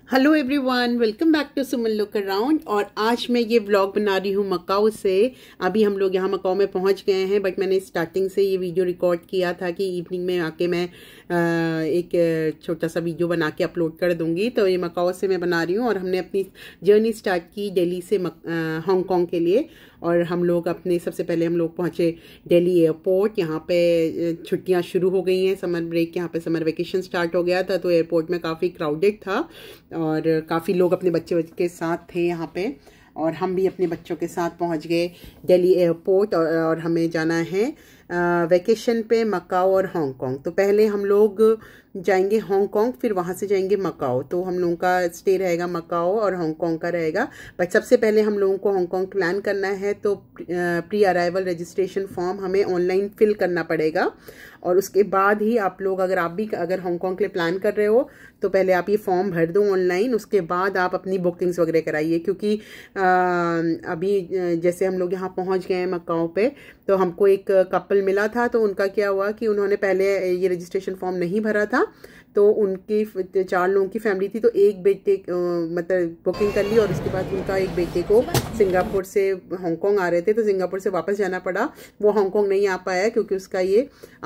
Hello everyone, welcome back to Suman look around. और आज मैं ये व्लॉग बना रही हूँ मकाऊ से। अभी हम लोग यहाँ मकाऊ में पहुँच गए हैं, बट मैंने स्टार्टिंग से ये वीडियो रिकॉर्ड किया था कि इवनिंग में आके मैं एक छोटा सा वीडियो बना के अपलोड कर दूँगी। तो ये मकाऊ से मैं बना रही हूँ और हमने अपनी जर्नी स्टार्ट की दिल्ली से हांगकांग के लिए। और हम लोग सबसे पहले हम लोग पहुँचे दिल्ली एयरपोर्ट। यहाँ पे छुट्टियाँ शुरू हो गई हैं, समर ब्रेक, यहाँ पे समर वेकेशन स्टार्ट हो गया था, तो एयरपोर्ट में काफ़ी क्राउडेड था और काफ़ी लोग अपने बच्चे के साथ थे यहाँ पे। और हम भी अपने बच्चों के साथ पहुँच गए दिल्ली एयरपोर्ट और हमें जाना है वेकेशन पे मकाऊ और हांगकांग। तो पहले हम लोग जाएंगे हांगकांग, फिर वहाँ से जाएंगे मकाऊ। तो हम लोगों का स्टे रहेगा मकाऊ और हांगकांग का रहेगा। बट सबसे पहले हम लोगों को हांगकांग प्लान करना है, तो प्री अराइवल रजिस्ट्रेशन फॉर्म हमें ऑनलाइन फिल करना पड़ेगा। और उसके बाद ही आप लोग अगर हांगकांग के लिए प्लान कर रहे हो तो पहले आप ये फॉर्म भर दो ऑनलाइन, उसके बाद आप अपनी बुकिंग्स वगैरह कराइए। क्योंकि अभी जैसे हम लोग यहाँ पहुँच गए हैं मकाऊ पे, तो हमको एक कपल मिला था। तो उनका क्या हुआ कि उन्होंने पहले ये रजिस्ट्रेशन फॉर्म नहीं भरा था, तो उनकी 4 लोगों की फैमिली थी, तो एक बेटे मतलब बुकिंग कर ली। और उसके बाद उनका एक बेटे को सिंगापुर से हांगकांग आ रहे थे, तो सिंगापुर से वापस जाना पड़ा। वो हांगकांग नहीं आ पाया क्योंकि उसका ये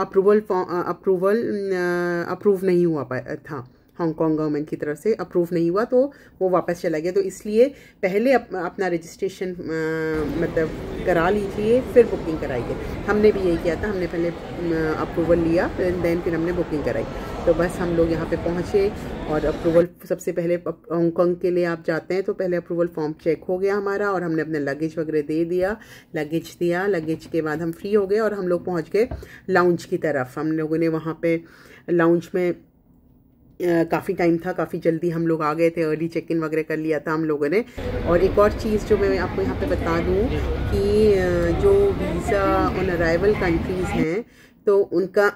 अप्रूव नहीं हुआ था, हांगकांग गवर्नमेंट की तरफ से अप्रूव नहीं हुआ, तो वो वापस चला गया। तो इसलिए पहले अपना रजिस्ट्रेशन मतलब करा लीजिए, फिर बुकिंग कराइए। हमने भी यही किया था, हमने पहले अप्रूवल लिया, फिर हमने बुकिंग कराई। तो बस हम लोग यहाँ पे पहुँचे और अप्रूवल सबसे पहले हांगकांग के लिए आप जाते हैं तो पहले अप्रूवल फॉर्म चेक हो गया हमारा, और हमने अपने लगेज वगैरह दे दिया। लगेज के बाद हम फ्री हो गए और हम लोग पहुँच गए लाउंज की तरफ। हम लोगों ने वहाँ पे लाउंज में काफ़ी टाइम था, काफ़ी जल्दी हम लोग आ गए थे, अर्ली चेक इन वगैरह कर लिया था हम लोगों ने। और एक और चीज़ जो मैं आपको यहाँ पे बता दूँ कि जो वीज़ा ऑन अराइवल कंट्रीज़ हैं, तो उनका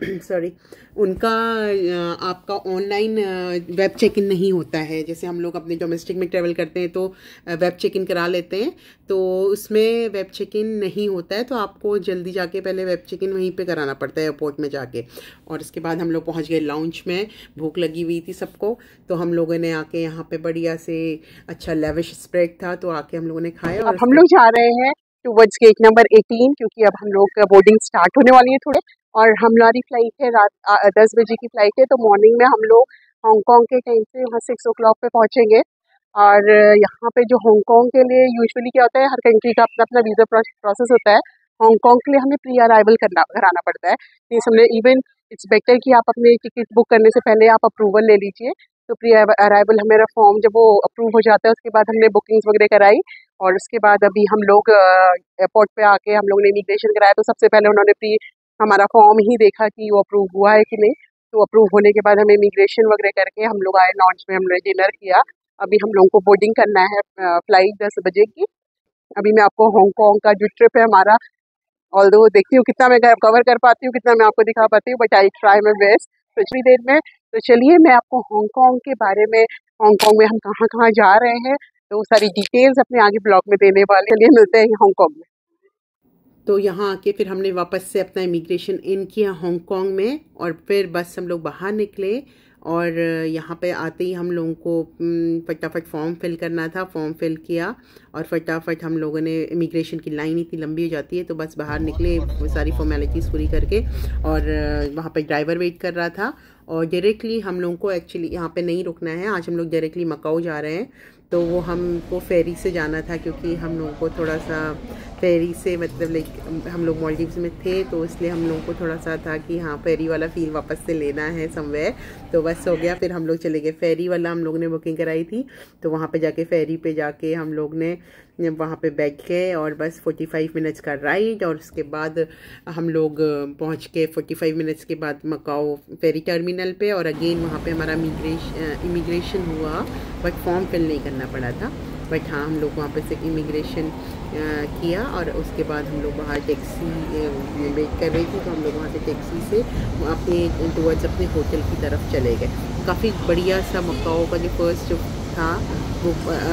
उनका आपका ऑनलाइन वेब चेक इन नहीं होता है। जैसे हम लोग अपने डोमेस्टिक में ट्रैवल करते हैं तो वेब चेक इन करा लेते हैं, तो उसमें वेब चेक इन नहीं होता है। तो आपको जल्दी जाके पहले वेब चेक इन वहीं पे कराना पड़ता है एयरपोर्ट में जाके। और उसके बाद हम लोग पहुंच गए लाउंज में। भूख लगी हुई थी सबको, तो हम लोगों ने आके यहाँ पे बढ़िया से अच्छा लेविश स्प्रेड था, तो आके हम लोगों ने खाया। और अब हम लोग जा रहे हैं टूवर्ड्स गेट नंबर 18, क्योंकि अब हम लोग बोर्डिंग स्टार्ट होने वाली है थोड़े। और हमारी फ्लाइट है रात 10 बजे की फ्लाइट है, तो मॉर्निंग में हम लोग हांगकांग के टाइम से वहाँ 6 o'clock पे पहुँचेंगे। और यहाँ पे जो हांगकांग के लिए यूजुअली क्या होता है, हर कंट्री का अपना अपना वीज़ा प्रोसेस होता है। हांगकांग के लिए हमें प्री अराइवल कराना पड़ता है। मीन्स हमने इवन इट्स बेटर कि आप अपने टिकट बुक करने से पहले आप अप्रूवल ले लीजिए। तो प्री अराइवल हमारा फॉर्म जब वो अप्रूव हो जाता है, उसके बाद हमने बुकिंग्स वगैरह कराई। और उसके बाद अभी हम लोग एयरपोर्ट पे आके हम लोग ने इमिग्रेशन कराया। तो सबसे पहले उन्होंने हमारा फॉर्म ही देखा कि वो अप्रूव हुआ है कि नहीं। तो अप्रूव होने के बाद हमें इमिग्रेशन वगैरह करके हम लोग आए लॉन्च में, हमने डिनर किया। अभी हम लोगों को बोर्डिंग करना है फ्लाइट 10 बजे की। अभी मैं आपको हांगकांग का जो ट्रिप है हमारा, ऑल्दो देखती हूँ कितना मैं कवर कर पाती हूँ, कितना मैं आपको दिखा पाती हूँ, but I try my best पिछली देर में। तो चलिए मैं आपको हांगकांग के बारे में, हांगकांग में हम कहाँ कहाँ जा रहे हैं, तो वो सारी डिटेल्स अपने आगे ब्लॉग में देने वाले। चलिए मिलते हैं हांगकांग में। तो यहाँ आके फिर हमने वापस से अपना इमिग्रेशन इन किया हांगकांग में, और फिर बस हम लोग बाहर निकले। और यहाँ पे आते ही हम लोगों को फटाफट फॉर्म फिल करना था, फॉर्म फिल किया और फटाफट हम लोगों ने, इमिग्रेशन की लाइन इतनी लंबी हो जाती है, तो बस बाहर निकले सारी फॉर्मेलिटीज़ पूरी करके। और वहाँ पे ड्राइवर वेट कर रहा था। और डायरेक्टली हम लोगों को एक्चुअली यहाँ पे नहीं रुकना है, आज हम लोग डायरेक्टली मकाऊ जा रहे हैं। तो वो हमको फेरी से जाना था, क्योंकि हम लोगों को थोड़ा सा फेरी से मतलब लाइक हम लोग मालदीव्स में थे, तो इसलिए हम लोगों को थोड़ा सा था कि हाँ फेरी वाला फील वापस से लेना है समवेयर। तो बस हो गया, फिर हम लोग चले गए फेरी वाला। हम लोग ने बुकिंग कराई थी, तो वहाँ पे जाके फेरी पे जाके हम लोग ने वहाँ पे बैठ गए और बस 45 मिनट्स का राइड। और उसके बाद हम लोग पहुँच के 45 मिनट्स के बाद मकाऊ फेरी टर्मिनल पे। और अगेन वहाँ पे हमारा इमिग्रेशन हुआ, बट फॉर्म फिल नहीं करना पड़ा था। बट हाँ, हम लोग वहाँ पे से इमिग्रेशन किया और उसके बाद हम लोग बाहर टैक्सी वेट कर रही थी, तो हम लोग वहाँ से टैक्सी से अपने टुवर्ड्स अपने होटल की तरफ चले गए। काफ़ी बढ़िया सा मकाऊ का जो फर्स्ट था वो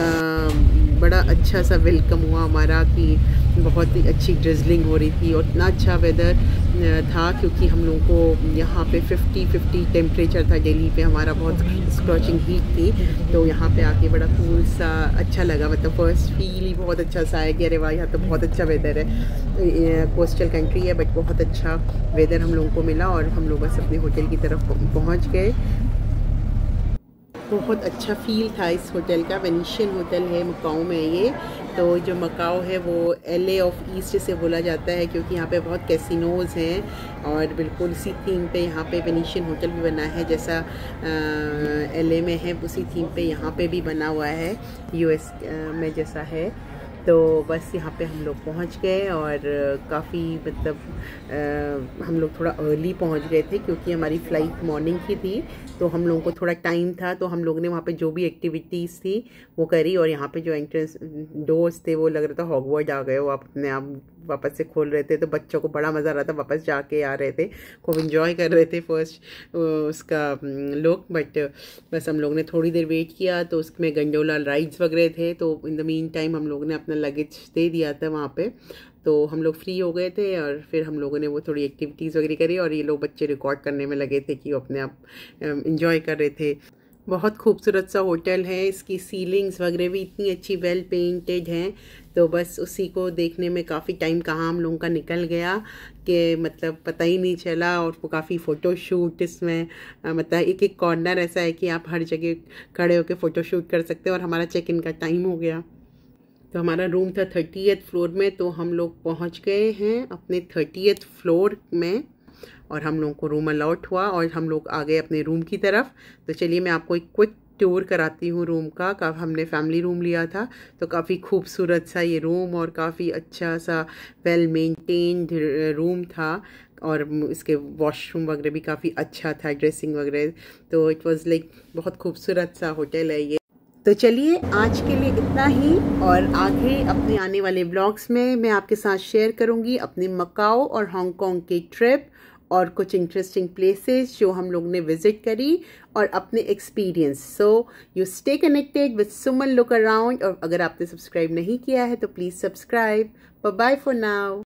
बड़ा अच्छा सा वेलकम हुआ हमारा, कि बहुत ही अच्छी ड्रिजलिंग हो रही थी और इतना अच्छा वेदर था, क्योंकि हम लोगों को यहाँ पे 50 टेम्परेचर था दिल्ली पे, हमारा बहुत स्कॉचिंग हीट थी। तो यहाँ पे आके बड़ा कूल सा अच्छा लगा, मतलब फर्स्ट फील ही बहुत अच्छा सा है कि अरे वाह यहाँ तो बहुत अच्छा वेदर है। कोस्टल कंट्री है बट बहुत अच्छा वेदर हम लोगों को मिला, और हम लोग बस अपने होटल की तरफ पहुँच गए। बहुत अच्छा फील था इस होटल का। वेनिशियन होटल है मकाऊ में ये। तो जो मकाऊ है वो LA ऑफ ईस्ट से बोला जाता है, क्योंकि यहाँ पे बहुत कैसीनोज़ हैं, और बिल्कुल उसी थीम पे यहाँ पे वेनिशियन होटल भी बना है, जैसा LA में है उसी थीम पे यहाँ पे भी बना हुआ है, US में जैसा है। तो बस यहाँ पे हम लोग पहुँच गए, और काफ़ी मतलब हम लोग थोड़ा अर्ली पहुँच गए थे, क्योंकि हमारी फ़्लाइट मॉर्निंग की थी। तो हम लोगों को थोड़ा टाइम था, तो हम लोग ने वहाँ पे जो भी एक्टिविटीज़ थी वो करी। और यहाँ पे जो एंट्रेंस डोर्स थे वो लग रहा था हॉगवर्ड आ गए, वो आप अपने आप वापस से खोल रहे थे। तो बच्चों को बड़ा मज़ा आ रहा था, वापस जाके आ रहे थे, खूब इंजॉय कर रहे थे फर्स्ट उसका लुक। बट बस हम लोग ने थोड़ी देर वेट किया, तो उसमें गंडोला राइड्स वगैरह थे। तो इन द मीन टाइम हम लोग ने अपना लगेज दे दिया था वहाँ पे, तो हम लोग फ्री हो गए थे। और फिर हम लोगों ने वो थोड़ी एक्टिविटीज़ वगैरह करी, और ये लोग बच्चे रिकॉर्ड करने में लगे थे कि वो अपने आप इंजॉय कर रहे थे। बहुत खूबसूरत सा होटल है, इसकी सीलिंग्स वगैरह भी इतनी अच्छी वेल पेंटेड हैं। तो बस उसी को देखने में काफ़ी टाइम कहाँ हम लोगों का निकल गया कि मतलब पता ही नहीं चला। और वो काफ़ी फ़ोटो शूट इसमें मतलब एक एक कॉर्नर ऐसा है कि आप हर जगह खड़े होकर फ़ोटो शूट कर सकते हैं। और हमारा चेक इन का टाइम हो गया, तो हमारा रूम था 30th फ्लोर में। तो हम लोग पहुंच गए हैं अपने 30th फ्लोर में, और हम लोगों को रूम अलॉट हुआ, और हम लोग आ गए अपने रूम की तरफ। तो चलिए मैं आपको एक क्विक टूर कराती हूँ रूम का। हमने फैमिली रूम लिया था, तो काफ़ी खूबसूरत सा ये रूम, और काफ़ी अच्छा सा वेल मेंटेन्ड रूम था। और इसके वॉशरूम वगैरह भी काफ़ी अच्छा था, ड्रेसिंग वगैरह। तो इट वाज लाइक बहुत खूबसूरत सा होटल है ये। तो चलिए आज के लिए इतना ही, और आगे अपने आने वाले व्लॉग्स में मैं आपके साथ शेयर करूंगी अपने मकाओ और हांगकांग की ट्रिप, और कुछ इंटरेस्टिंग प्लेसेस जो हम लोग ने विजिट करी, और अपने experience. So you stay connected with Suman look around. और अगर आपने सब्सक्राइब नहीं किया है तो please subscribe. Bye bye for now.